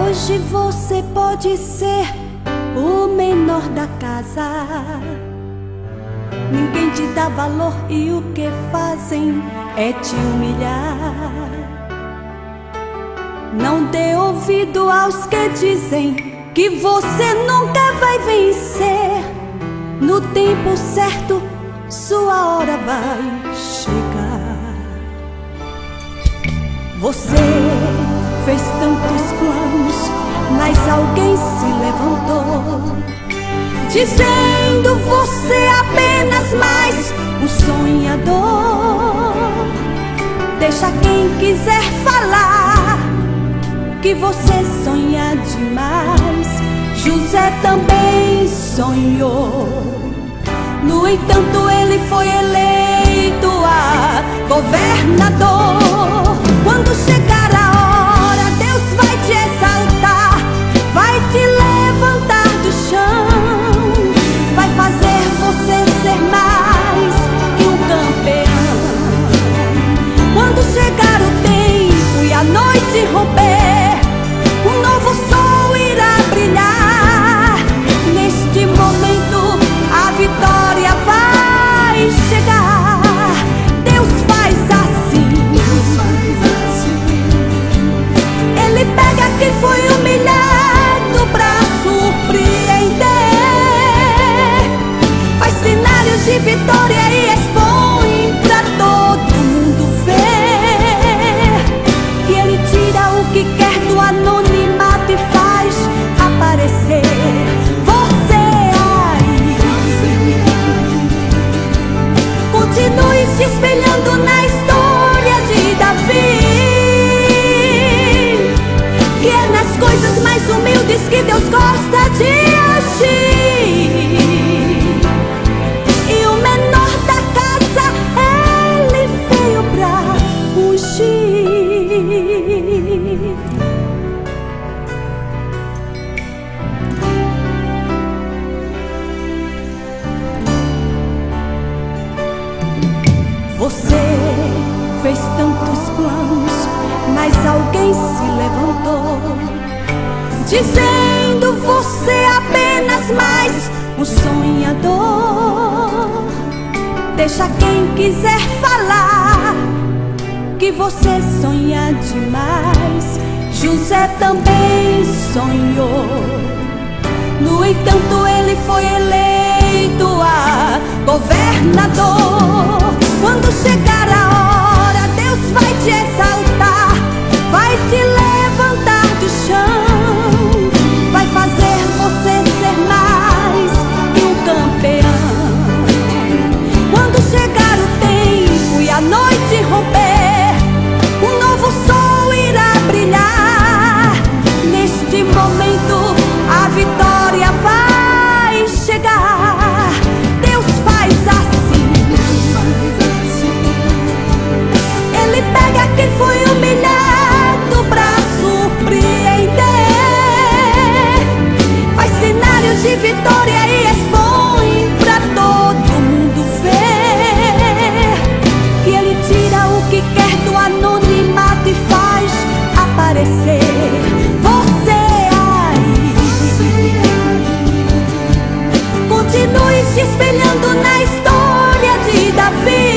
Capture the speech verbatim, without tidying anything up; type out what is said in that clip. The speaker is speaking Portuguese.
Hoje você pode ser o menor da casa. Ninguém te dá valor e o que fazem é te humilhar. Não dê ouvido aos que dizem que você nunca vai vencer. No tempo certo, sua hora vai chegar. Você fez tantos planos, mas alguém se levantou, dizendo você apenas mais um sonhador. Deixa quem quiser falar que você sonha demais. José também sonhou. No entanto, ele foi eleito a governador. Quando chegar a hora, Deus vai te exaltar, vai te levantar do chão, vai fazer você ser mais que um campeão. Quando chegar o tempo e a noite romper, um novo sol irá brilhar. Neste momento a vitória vai chegar. Deus faz assim. Ele pega quem foi humilhado pra surpreender, faz cenários de vitória e expõe pra todo mundo ver que ele tira o que quer do anonimato e faz aparecer. Você aí, continue se espelhando na história de Davi, que é nas coisas mais humildes que Deus gosta de agir. E o menor da casa ele veio pra ungir. Você fez tantos planos, mas alguém se levantou, dizendo você apenas mais um sonhador. Deixa quem quiser falar que você sonha demais. José também sonhou. No entanto, ele foi eleito a governador. Quando chegar a hora, Deus vai te exaltar, vai te levantar do chão, vai fazer você ser mais que um campeão. Quando chegar o tempo e a noite romper, um novo sol irá brilhar. Neste momento a vitória vai chegar. Deus faz assim. Ele pega quem foi humilhado pra surpreender, faz cenários de vitória e expõe pra todo mundo ver que ele tira o que quer do anonimato e faz aparecer. Você aí, continue se espelhando na história de Davi,